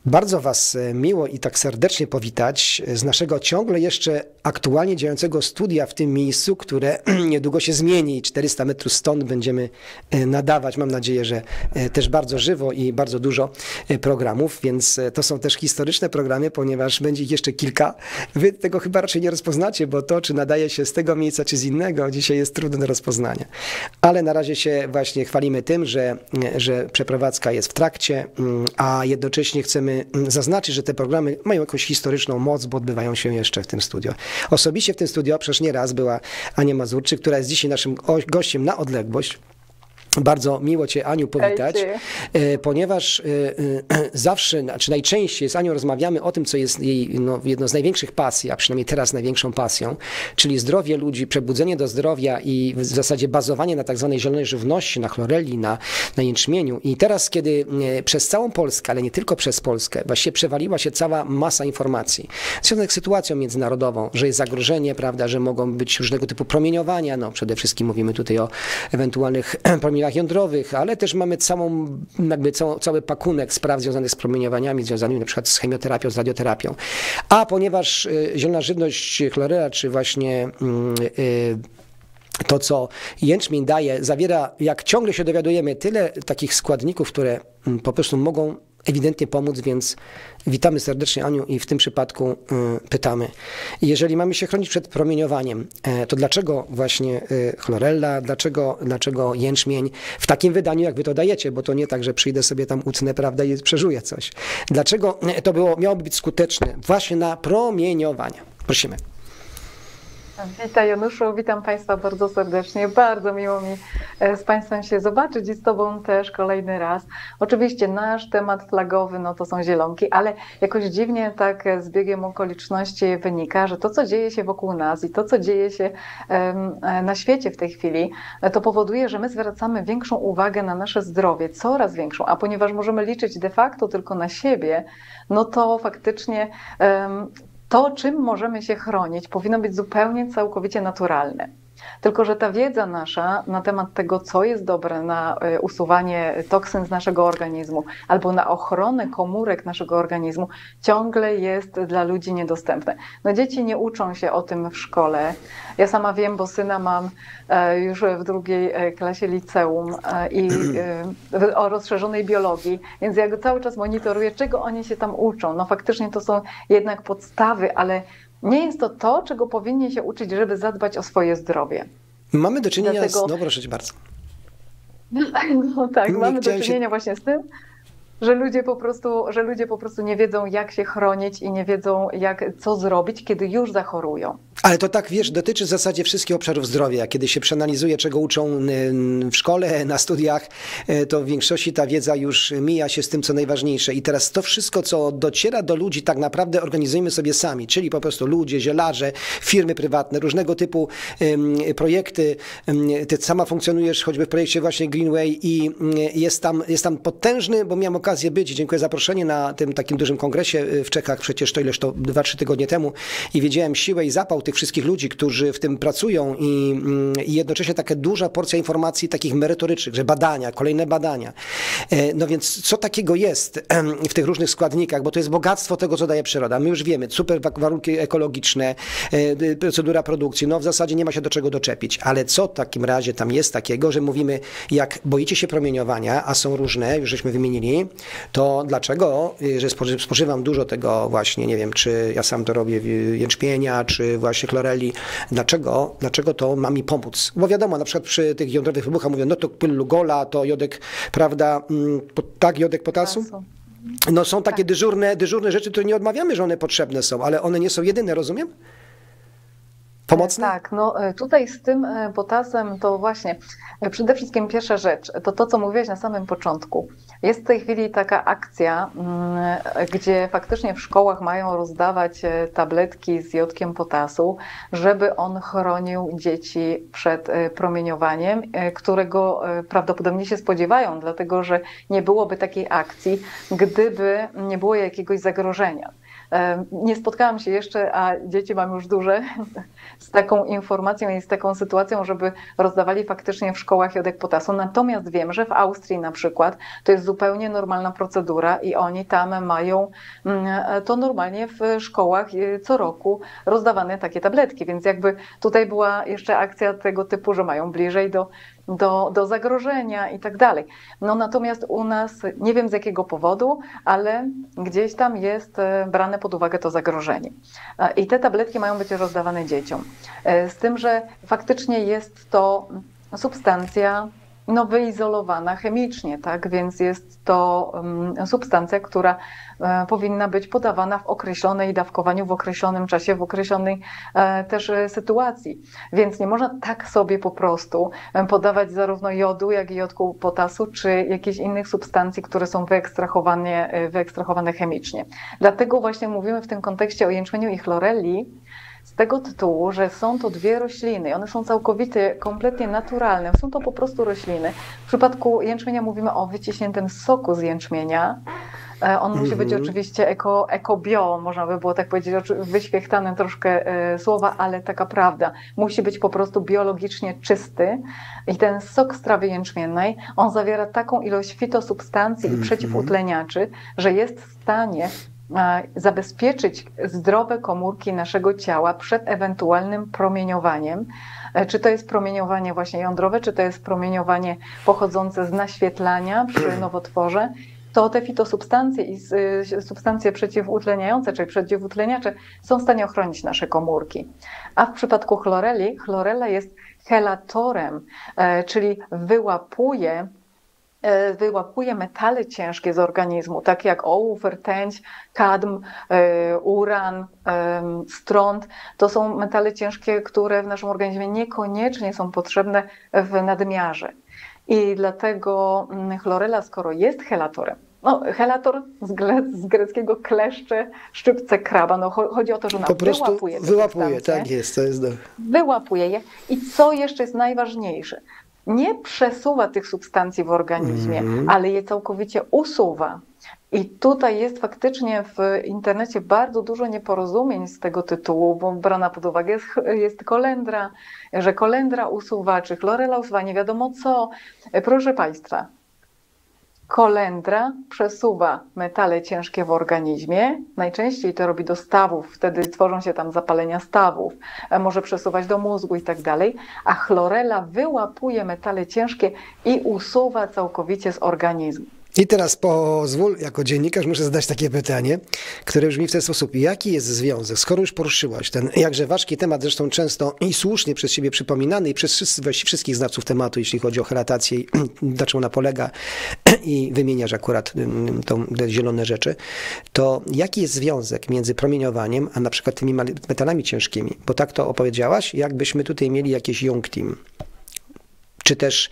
Bardzo Was miło i tak serdecznie powitać z naszego ciągle jeszcze aktualnie działającego studia w tym miejscu, które niedługo się zmieni. 400 metrów stąd będziemy nadawać. Mam nadzieję, że też bardzo żywo i bardzo dużo programów, więc to są też historyczne programy, ponieważ będzie ich jeszcze kilka. Wy tego chyba raczej nie rozpoznacie, bo to, czy nadaje się z tego miejsca, czy z innego, dzisiaj jest trudne do rozpoznania. Ale na razie się właśnie chwalimy tym, że przeprowadzka jest w trakcie, a jednocześnie chcemy zaznaczyć, że te programy mają jakąś historyczną moc, bo odbywają się jeszcze w tym studio. Osobiście w tym studio przecież nie raz była Ania Mazurczyk, która jest dzisiaj naszym gościem na odległość. Bardzo miło Cię, Aniu, powitać, ponieważ zawsze, czy najczęściej z Anią rozmawiamy o tym, co jest jej jedną z największych pasji, a przynajmniej teraz największą pasją, czyli zdrowie ludzi, przebudzenie do zdrowia i w zasadzie bazowanie na tak zwanej zielonej żywności, na chloreli, na jęczmieniu. I teraz, kiedy przez całą Polskę, ale nie tylko przez Polskę, właściwie przewaliła się cała masa informacji związanych z sytuacją międzynarodową, że jest zagrożenie, prawda, że mogą być różnego typu promieniowania, przede wszystkim mówimy tutaj o ewentualnych promieniowaniach jądrowych, ale też mamy cały pakunek spraw związanych z promieniowaniami, związanymi na przykład z chemioterapią, z radioterapią. A ponieważ zielona żywność, chlorela, czy właśnie to, co jęczmień daje, zawiera, jak ciągle się dowiadujemy, tyle takich składników, które po prostu mogą ewidentnie pomóc, więc witamy serdecznie, Aniu, i w tym przypadku pytamy. Jeżeli mamy się chronić przed promieniowaniem, to dlaczego właśnie chlorella, dlaczego jęczmień w takim wydaniu, jak wy to dajecie, bo to nie tak, że przyjdę sobie tam, utnę, prawda, i przeżuję coś. Dlaczego to miałoby być skuteczne właśnie na promieniowanie? Prosimy. Witaj, Januszu, witam Państwa bardzo serdecznie. Bardzo miło mi z Państwem się zobaczyć i z Tobą też kolejny raz. Oczywiście nasz temat flagowy to są zielonki, ale jakoś dziwnie tak z biegiem okoliczności wynika, że to, co dzieje się wokół nas i to, co dzieje się na świecie w tej chwili, to powoduje, że my zwracamy większą uwagę na nasze zdrowie, coraz większą, a ponieważ możemy liczyć de facto tylko na siebie, to faktycznie to, czym możemy się chronić, powinno być zupełnie, całkowicie naturalne. Tylko że ta wiedza nasza na temat tego, co jest dobre na usuwanie toksyn z naszego organizmu albo na ochronę komórek naszego organizmu, ciągle jest dla ludzi niedostępne. Dzieci nie uczą się o tym w szkole. Ja sama wiem, bo syna mam już w 2. klasie liceum i o rozszerzonej biologii, więc ja go cały czas monitoruję, czego oni się tam uczą. Faktycznie to są jednak podstawy, ale nie jest to, czego powinni się uczyć, żeby zadbać o swoje zdrowie. Mamy do czynienia proszę Cię bardzo. Tak, mamy do czynienia właśnie z tym, że ludzie po prostu nie wiedzą, jak się chronić i nie wiedzą, co zrobić, kiedy już zachorują. Ale to tak, wiesz, dotyczy w zasadzie wszystkich obszarów zdrowia. Kiedy się przeanalizuje, czego uczą w szkole, na studiach, to w większości ta wiedza już mija się z tym, co najważniejsze. I teraz to wszystko, co dociera do ludzi, tak naprawdę organizujemy sobie sami, czyli po prostu ludzie, zielarze, firmy prywatne, różnego typu projekty. Ty sama funkcjonujesz choćby w projekcie właśnie Greenway i jest tam potężny, bo miałem okazję być, dziękuję za zaproszenie na tym takim dużym kongresie w Czechach, przecież to 2-3 tygodnie temu, i wiedziałem siłę i zapał tych wszystkich ludzi, którzy w tym pracują i jednocześnie taka duża porcja informacji takich merytorycznych, że badania, kolejne badania. Więc co takiego jest w tych różnych składnikach, bo to jest bogactwo tego, co daje przyroda. My już wiemy, super warunki ekologiczne, procedura produkcji, w zasadzie nie ma się do czego doczepić, ale co w takim razie tam jest takiego, że mówimy, jak boicie się promieniowania, a są różne, już żeśmy wymienili, to dlaczego, że spożywam dużo tego właśnie, nie wiem, czy ja sam to robię, jęczmienia, czy właśnie chloreli, dlaczego to ma mi pomóc? Bo wiadomo, na przykład przy tych jądrowych wybuchach mówią, to pyl Lugola, to jodek, prawda, jodek potasu? Są takie dyżurne rzeczy, które nie odmawiamy, że one potrzebne są, ale one nie są jedyne, rozumiem? Pomocne? Tak, tutaj z tym potasem to właśnie przede wszystkim pierwsza rzecz, to co mówiłeś na samym początku. Jest w tej chwili taka akcja, gdzie faktycznie w szkołach mają rozdawać tabletki z jodkiem potasu, żeby on chronił dzieci przed promieniowaniem, którego prawdopodobnie się spodziewają, dlatego że nie byłoby takiej akcji, gdyby nie było jakiegoś zagrożenia. Nie spotkałam się jeszcze, a dzieci mam już duże, z taką informacją i z taką sytuacją, żeby rozdawali faktycznie w szkołach jodek potasu. Natomiast wiem, że w Austrii na przykład to jest zupełnie normalna procedura i oni tam mają to normalnie w szkołach co roku rozdawane takie tabletki, więc jakby tutaj była jeszcze akcja tego typu, że mają bliżej do zagrożenia i tak dalej. No natomiast u nas, nie wiem z jakiego powodu, ale gdzieś tam jest brane pod uwagę to zagrożenie. I te tabletki mają być rozdawane dzieciom. Z tym, że faktycznie jest to substancja wyizolowana chemicznie, tak? Więc jest to substancja, która powinna być podawana w określonej dawkowaniu, w określonym czasie, w określonej też sytuacji. Więc nie można tak sobie po prostu podawać zarówno jodu, jak i jodku potasu, czy jakichś innych substancji, które są wyekstrahowane chemicznie. Dlatego właśnie mówimy w tym kontekście o jęczmieniu i chlorelli, z tego tytułu, że są to dwie rośliny. One są całkowicie, kompletnie naturalne. Są to po prostu rośliny. W przypadku jęczmienia mówimy o wyciśniętym soku z jęczmienia. On musi być oczywiście ekobio, można by było tak powiedzieć, wyświechtane troszkę słowa, ale taka prawda. Musi być po prostu biologicznie czysty. I ten sok z trawy jęczmiennej, on zawiera taką ilość fitosubstancji i przeciwutleniaczy, że jest w stanie zabezpieczyć zdrowe komórki naszego ciała przed ewentualnym promieniowaniem. Czy to jest promieniowanie właśnie jądrowe, czy to jest promieniowanie pochodzące z naświetlania przy nowotworze, to te fitosubstancje i substancje przeciwutleniające, czyli przeciwutleniacze są w stanie ochronić nasze komórki. A w przypadku chloreli, chlorella jest chelatorem, czyli wyłapuje metale ciężkie z organizmu, takie jak ołów, rtęć, kadm, uran, stront. To są metale ciężkie, które w naszym organizmie niekoniecznie są potrzebne w nadmiarze. I dlatego chlorella, skoro jest chelatorem, chelator z greckiego kleszcze, szczypce kraba. Chodzi o to, że ona wyłapuje, tak jest, to jest dobre. Wyłapuje je. I co jeszcze jest najważniejsze? Nie przesuwa tych substancji w organizmie, ale je całkowicie usuwa. I tutaj jest faktycznie w internecie bardzo dużo nieporozumień z tego tytułu, bo brana pod uwagę jest kolendra, że kolendra usuwa, czy chlorella usuwa, nie wiadomo co. Proszę Państwa, kolendra przesuwa metale ciężkie w organizmie, najczęściej to robi do stawów, wtedy tworzą się tam zapalenia stawów, może przesuwać do mózgu i tak dalej, a chlorella wyłapuje metale ciężkie i usuwa całkowicie z organizmu. I teraz pozwól, jako dziennikarz muszę zadać takie pytanie, które brzmi w ten sposób. Jaki jest związek, skoro już poruszyłaś ten jakże ważki temat, zresztą często i słusznie przez Ciebie przypominany i przez wszystkich znawców tematu, jeśli chodzi o helatację i na czym ona polega i wymieniasz akurat te zielone rzeczy, to jaki jest związek między promieniowaniem, a na przykład tymi metalami ciężkimi? Bo tak to opowiedziałaś, jakbyśmy tutaj mieli jakieś Jungteam. Czy też,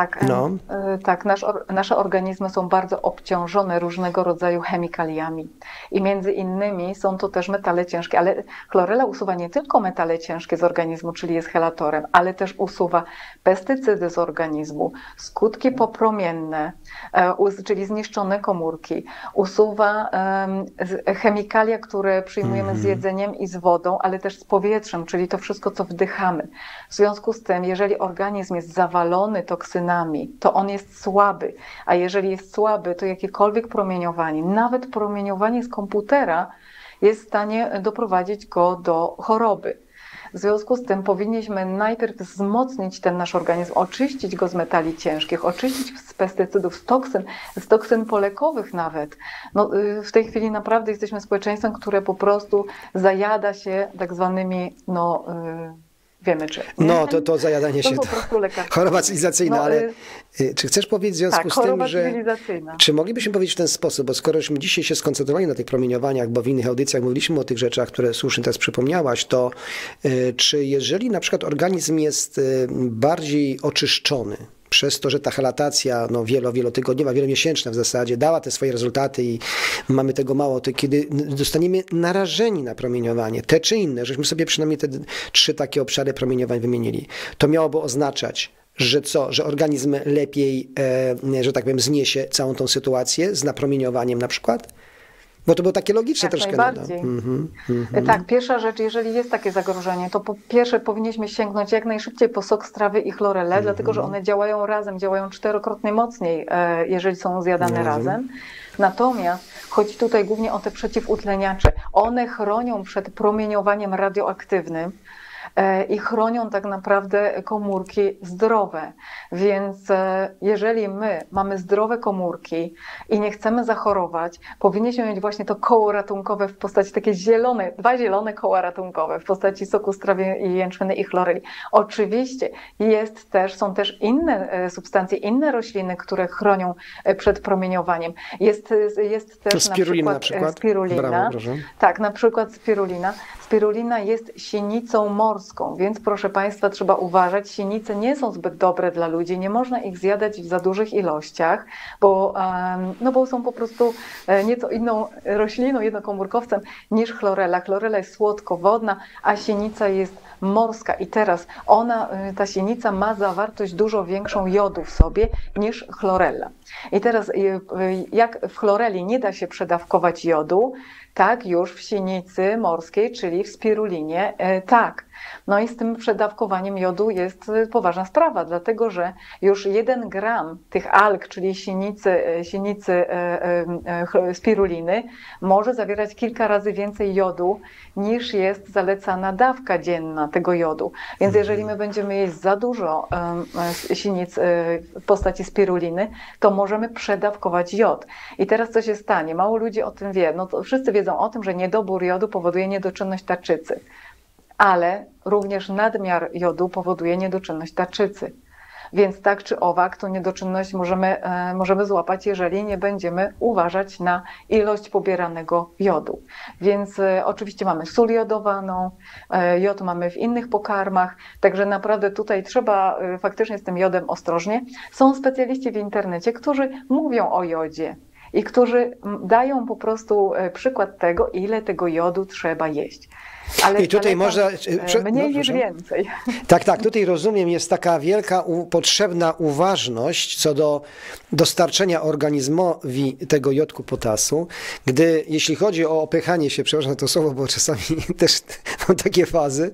tak, nasze organizmy są bardzo obciążone różnego rodzaju chemikaliami i między innymi są to też metale ciężkie, ale chlorella usuwa nie tylko metale ciężkie z organizmu, czyli jest chelatorem, ale też usuwa pestycydy z organizmu, skutki popromienne, czyli zniszczone komórki, usuwa chemikalia, które przyjmujemy z jedzeniem i z wodą, ale też z powietrzem, czyli to wszystko, co wdychamy. W związku z tym, jeżeli organizm jest zawalony toksynami, to on jest słaby, a jeżeli jest słaby, to jakiekolwiek promieniowanie, nawet promieniowanie z komputera jest w stanie doprowadzić go do choroby. W związku z tym powinniśmy najpierw wzmocnić ten nasz organizm, oczyścić go z metali ciężkich, oczyścić z pestycydów, z toksyn polekowych nawet. W tej chwili naprawdę jesteśmy społeczeństwem, które po prostu zajada się tak zwanymi wiemy czy. To zajadanie się. To po prostu lekarstwo. Choroba cywilizacyjna, ale czy chcesz powiedzieć w związku z tym, że... cywilizacyjna. Czy moglibyśmy powiedzieć w ten sposób, bo skoro żeśmy dzisiaj się skoncentrowali na tych promieniowaniach, bo w innych audycjach mówiliśmy o tych rzeczach, które słusznie teraz przypomniałaś, to czy jeżeli na przykład organizm jest bardziej oczyszczony, przez to, że ta helatacja wielotygodniowa, wielomiesięczna w zasadzie dała te swoje rezultaty i mamy tego mało, to kiedy zostaniemy narażeni na promieniowanie, te czy inne, żeśmy sobie przynajmniej te 3 takie obszary promieniowań wymienili, to miałoby oznaczać, że że organizm lepiej, że tak powiem, zniesie całą tą sytuację z napromieniowaniem na przykład? Bo to było takie logiczne Jak troszkę. najbardziej. Tak, pierwsza rzecz, jeżeli jest takie zagrożenie, to po pierwsze powinniśmy sięgnąć jak najszybciej po sok z trawy i chlorelę, dlatego że one działają razem, działają 4-krotnie mocniej, jeżeli są zjadane razem. Natomiast chodzi tutaj głównie o te przeciwutleniacze. One chronią przed promieniowaniem radioaktywnym i chronią tak naprawdę komórki zdrowe. Więc jeżeli my mamy zdrowe komórki i nie chcemy zachorować, powinniśmy mieć właśnie to koło ratunkowe w postaci takie zielone, 2 zielone koła ratunkowe w postaci soku z trawy i jęczminy i chloreli. Oczywiście są też inne substancje, inne rośliny, które chronią przed promieniowaniem. Jest też na przykład spirulina. Brawo, proszę. Tak, na przykład spirulina. Spirulina jest sienicą morską, więc proszę Państwa, trzeba uważać. Sienice nie są zbyt dobre dla ludzi, nie można ich zjadać w za dużych ilościach, bo są po prostu nieco inną rośliną, jednokomórkowcem niż chlorela. Chlorela jest słodkowodna, a sienica jest morska i teraz ta sienica ma zawartość dużo większą jodu w sobie niż chlorella. I teraz jak w chloreli nie da się przedawkować jodu, tak już w sienicy morskiej, czyli w spirulinie, tak. No i z tym przedawkowaniem jodu jest poważna sprawa, dlatego że już 1 gram tych alg, czyli sienicy spiruliny, może zawierać kilka razy więcej jodu niż jest zalecana dawka dzienna tego jodu. Więc jeżeli my będziemy jeść za dużo sienic w postaci spiruliny, to możemy przedawkować jod. I teraz co się stanie? Mało ludzi o tym wie. No to wszyscy wiedzą o tym, że niedobór jodu powoduje niedoczynność tarczycy. Ale również nadmiar jodu powoduje niedoczynność tarczycy. Więc tak czy owak, tą niedoczynność możemy złapać, jeżeli nie będziemy uważać na ilość pobieranego jodu. Więc oczywiście mamy sól jodowaną, jod mamy w innych pokarmach, także naprawdę tutaj trzeba faktycznie z tym jodem ostrożnie. Są specjaliści w internecie, którzy mówią o jodzie i którzy dają po prostu przykład tego, ile tego jodu trzeba jeść. Ale i tutaj można mniej niż więcej. Tak, tutaj rozumiem, jest taka wielka potrzebna uważność co do dostarczenia organizmowi tego jodku potasu, jeśli chodzi o opychanie się, przepraszam to słowo, bo czasami też mam takie fazy,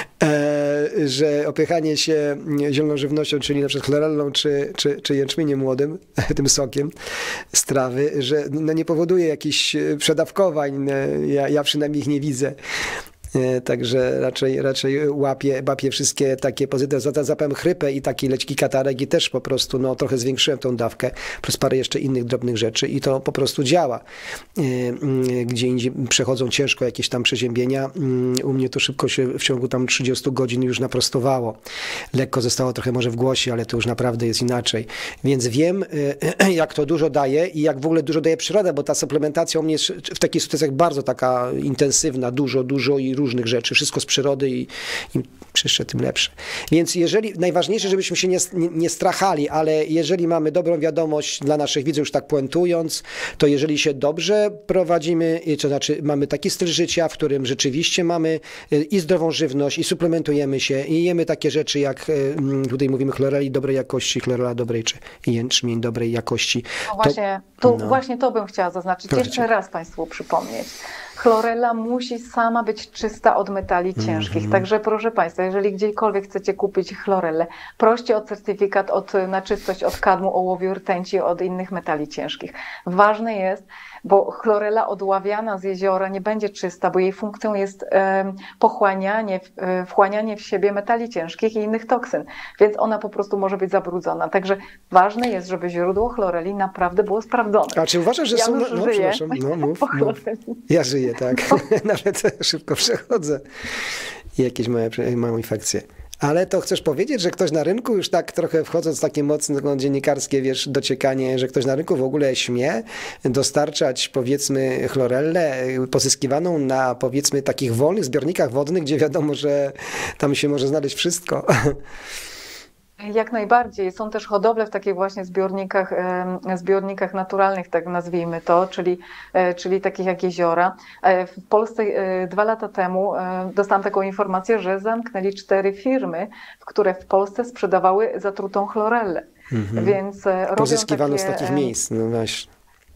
że opychanie się zieloną żywnością, czyli na przykład chlorellą czy jęczmieniem młodym, tym sokiem z trawy, że nie powoduje jakichś przedawkowań, ja przynajmniej ich nie widzę. Także raczej łapię wszystkie takie pozytywne. Zapałem chrypę i taki leciutki katarek i też po prostu trochę zwiększyłem tą dawkę, plus parę jeszcze innych drobnych rzeczy i to po prostu działa. Gdzie indziej przechodzą ciężko jakieś tam przeziębienia. U mnie to szybko się w ciągu tam 30 godzin już naprostowało. Lekko zostało trochę może w głosie, ale to już naprawdę jest inaczej. Więc wiem, jak to dużo daje i jak w ogóle dużo daje przyroda, bo ta suplementacja u mnie jest w takich sytuacjach bardzo taka intensywna, dużo i różnych rzeczy, wszystko z przyrody i jeszcze tym lepsze. Więc najważniejsze, żebyśmy się nie strachali, ale jeżeli mamy dobrą wiadomość dla naszych widzów, już tak puentując, to jeżeli się dobrze prowadzimy, to znaczy mamy taki styl życia, w którym rzeczywiście mamy i zdrową żywność, i suplementujemy się, i jemy takie rzeczy, jak tutaj mówimy chloreli dobrej jakości, chlorela dobrej, czy jęczmień dobrej jakości. No właśnie to bym chciała zaznaczyć. Proszę. Jeszcze raz Państwu przypomnieć. Chlorella musi sama być czysta od metali ciężkich. Także proszę Państwa, jeżeli gdziekolwiek chcecie kupić chlorellę, proście o certyfikat na czystość od kadmu, ołowiu, rtęci, od innych metali ciężkich. Ważne jest, bo chlorella odławiana z jeziora nie będzie czysta, bo jej funkcją jest wchłanianie w siebie metali ciężkich i innych toksyn, więc ona po prostu może być zabrudzona. Także ważne jest, żeby źródło chloreli naprawdę było sprawdzone. A czy uważasz, że są... przepraszam, mów. Ja żyję, tak. Nawet szybko przechodzę. Jakieś małe infekcje. Ale to chcesz powiedzieć, że ktoś na rynku, już tak trochę wchodząc w takie mocno dziennikarskie, dociekanie, że ktoś na rynku w ogóle śmie dostarczać, powiedzmy, chlorellę pozyskiwaną na, powiedzmy, takich wolnych zbiornikach wodnych, gdzie wiadomo, że tam się może znaleźć wszystko. Jak najbardziej. Są też hodowle w takich właśnie zbiornikach naturalnych, tak nazwijmy to, czyli takich jak jeziora. W Polsce 2 lata temu dostałam taką informację, że zamknęli 4 firmy, które w Polsce sprzedawały zatrutą chlorellę. Więc pozyskiwano z takich miejsc, no właśnie.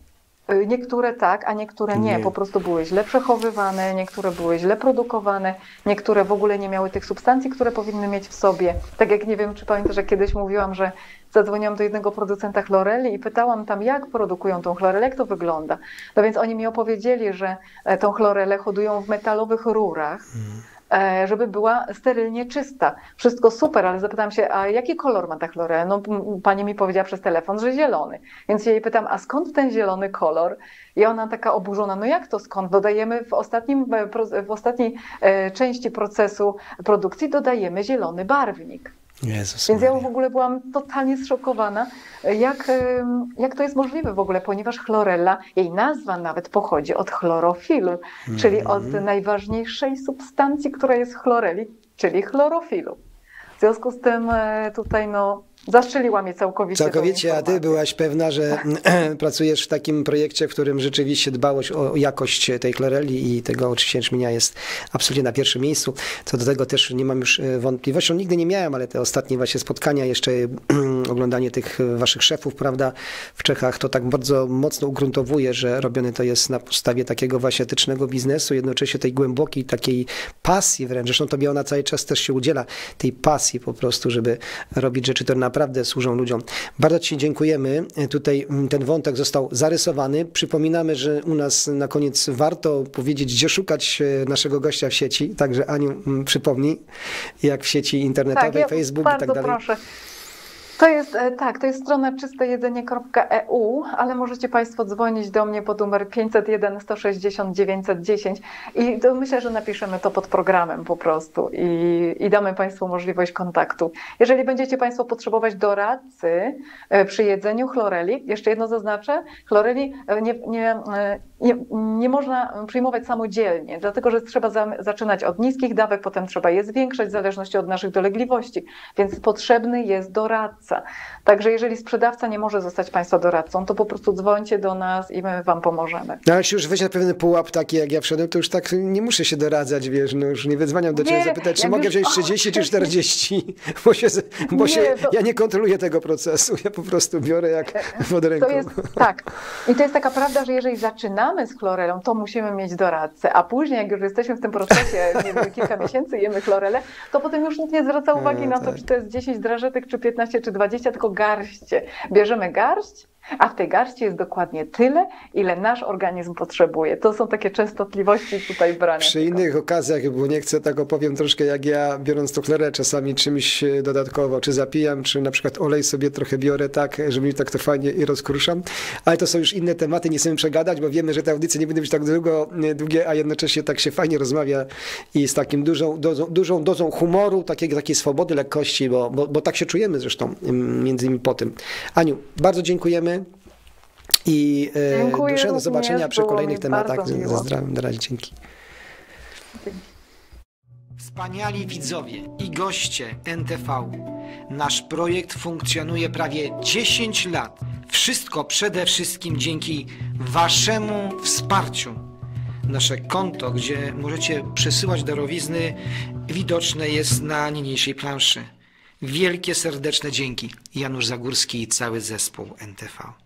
Niektóre tak, a niektóre nie. Po prostu były źle przechowywane, niektóre były źle produkowane, niektóre w ogóle nie miały tych substancji, które powinny mieć w sobie. Tak jak nie wiem, czy pamiętasz, że kiedyś mówiłam, że zadzwoniłam do jednego producenta chloreli i pytałam tam, jak produkują tą chlorelę, jak to wygląda. No więc oni mi opowiedzieli, że tą chlorelę hodują w metalowych rurach, żeby była sterylnie czysta. Wszystko super, ale zapytałam się, a jaki kolor ma ta chlorela? No pani mi powiedziała przez telefon, że zielony. Więc ja jej pytam, a skąd ten zielony kolor? I ona taka oburzona, no jak to skąd? Dodajemy w ostatniej części procesu produkcji dodajemy zielony barwnik. Jezus Więc ja Maria. w ogóle byłam totalnie zszokowana, jak to jest możliwe w ogóle, ponieważ chlorella, jej nazwa nawet pochodzi od chlorofilu, czyli od najważniejszej substancji, która jest w chloreli, czyli chlorofilu. W związku z tym tutaj zastrzeliła mnie całkowicie. Całkowicie, a ty byłaś pewna, że pracujesz w takim projekcie, w którym rzeczywiście dbałość o jakość tej chloreli i tego oczywiście jęczmienia jest absolutnie na pierwszym miejscu. Co do tego też nie mam już wątpliwości. Nigdy nie miałem, ale te ostatnie właśnie spotkania, jeszcze oglądanie tych waszych szefów, prawda, w Czechach, to tak bardzo mocno ugruntowuje, że robione to jest na podstawie takiego właśnie etycznego biznesu, jednocześnie tej głębokiej takiej pasji wręcz. Zresztą tobie ona cały czas też się udziela, tej pasji po prostu, żeby robić rzeczy, które naprawdę służą ludziom. Bardzo ci dziękujemy. Tutaj ten wątek został zarysowany. Przypominamy, że u nas na koniec warto powiedzieć, gdzie szukać naszego gościa w sieci. Także Aniu, przypomnij, jak w sieci internetowej, tak, Facebook i tak dalej. Proszę. To jest strona czystejedzenie.eu, ale możecie Państwo dzwonić do mnie pod numer 501 160 910 i to myślę, że napiszemy to pod programem po prostu i damy Państwu możliwość kontaktu. Jeżeli będziecie Państwo potrzebować doradcy przy jedzeniu chloreli, jeszcze jedno zaznaczę, chloreli nie można przyjmować samodzielnie, dlatego że trzeba zaczynać od niskich dawek, potem trzeba je zwiększać w zależności od naszych dolegliwości, więc potrzebny jest doradca. Także jeżeli sprzedawca nie może zostać Państwa doradcą, to po prostu dzwońcie do nas i my Wam pomożemy. No ale jeśli już wejść na pewien pułap taki, jak ja wszedłem, to już tak nie muszę się doradzać, wiesz, no już nie wydzwaniam do Ciebie zapytać, czy mogę wziąć 30 czy 40, ja nie kontroluję tego procesu, ja po prostu biorę jak pod ręką. Tak. I to jest taka prawda, że jeżeli zaczynamy z chlorelą, to musimy mieć doradcę, a później jak już jesteśmy w tym procesie, nie wiem, kilka miesięcy jemy chlorelę, to potem już nikt nie zwraca uwagi na to, czy to jest 10 drażetek, czy 15, czy 20, tylko garście. Bierzemy garść, a w tej garści jest dokładnie tyle, ile nasz organizm potrzebuje. To są takie częstotliwości tutaj brane. Przy innych okazjach, bo nie chcę, tak opowiem troszkę, jak ja biorąc tą chlorelę czasami czymś dodatkowo, czy zapijam, czy na przykład olej sobie trochę biorę tak, żeby mi tak to fajnie i rozkruszam. Ale to są już inne tematy, nie chcemy przegadać, bo wiemy, że te audycje nie będą być tak długie, a jednocześnie tak się fajnie rozmawia i z takim dużą dozą humoru, takiej swobody, lekkości, bo tak się czujemy zresztą między innymi po tym. Aniu, bardzo dziękujemy. I do zobaczenia przy kolejnych tematach. Ze zdrowiem, na razie, dzięki. Wspaniali widzowie i goście NTV. Nasz projekt funkcjonuje prawie 10 lat. Wszystko przede wszystkim dzięki Waszemu wsparciu. Nasze konto, gdzie możecie przesyłać darowizny, widoczne jest na niniejszej planszy. Wielkie, serdeczne dzięki. Janusz Zagórski i cały zespół NTV.